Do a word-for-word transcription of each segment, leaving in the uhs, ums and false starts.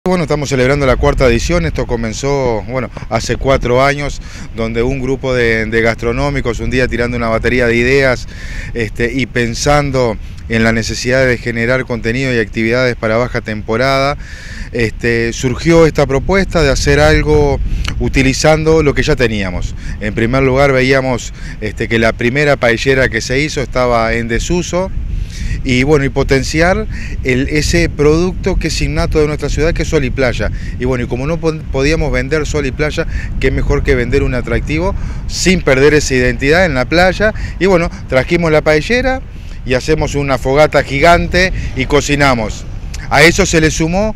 Bueno, estamos celebrando la cuarta edición. Esto comenzó, bueno, hace cuatro años, donde un grupo de, de gastronómicos, un día tirando una batería de ideas este, y pensando en la necesidad de generar contenido y actividades para baja temporada, este, surgió esta propuesta de hacer algo utilizando lo que ya teníamos. En primer lugar, veíamos este, que la primera paellera que se hizo estaba en desuso, y bueno, y potenciar el, ese producto que es innato de nuestra ciudad, que es sol y playa. Y bueno, y como no podíamos vender sol y playa, qué mejor que vender un atractivo sin perder esa identidad en la playa. Y bueno, trajimos la paellera y hacemos una fogata gigante y cocinamos. A eso se le sumó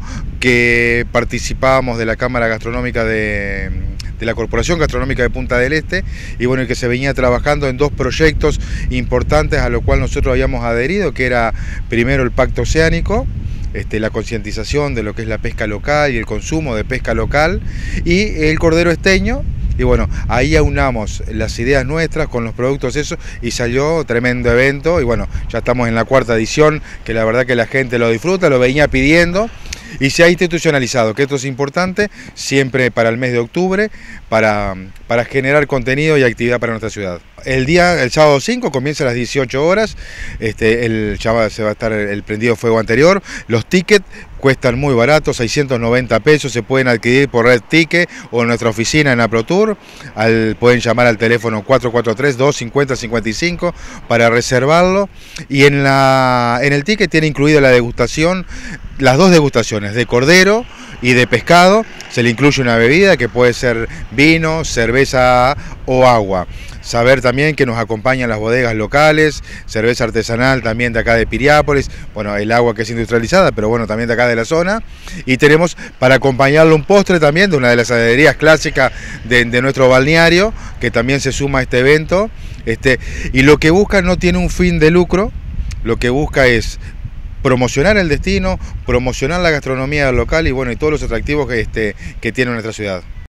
que participábamos de la Cámara Gastronómica de, de la Corporación Gastronómica de Punta del Este, y bueno, y que se venía trabajando en dos proyectos importantes a los cuales nosotros habíamos adherido, que era primero el Pacto Oceánico, este, la concientización de lo que es la pesca local y el consumo de pesca local, y el cordero esteño. Y bueno, ahí aunamos las ideas nuestras con los productos esos y salió tremendo evento. Y bueno, ya estamos en la cuarta edición, que la verdad que la gente lo disfruta, lo venía pidiendo y se ha institucionalizado, que esto es importante, siempre para el mes de octubre, para, para generar contenido y actividad para nuestra ciudad. El día, el sábado cinco, comienza a las dieciocho horas, este, el, ya se va a estar el prendido fuego anterior. Los tickets cuestan muy baratos, seiscientos noventa pesos, se pueden adquirir por Red Ticket o en nuestra oficina en AproTour. Al, pueden llamar al teléfono cuatro cuatro tres, dos cinco cero, cinco cinco para reservarlo. Y en, la, en el ticket tiene incluida la degustación, las dos degustaciones, de cordero y de pescado. Se le incluye una bebida que puede ser vino, cerveza o agua. Saber también que nos acompañan las bodegas locales, cerveza artesanal también de acá de Piriápolis, bueno, el agua que es industrializada, pero bueno, también de acá de la zona. Y tenemos para acompañarlo un postre también de una de las heladerías clásicas de, de nuestro balneario, que también se suma a este evento. Este, y lo que busca no tiene un fin de lucro, lo que busca es promocionar el destino, promocionar la gastronomía local y bueno, y todos los atractivos que, este, que tiene nuestra ciudad.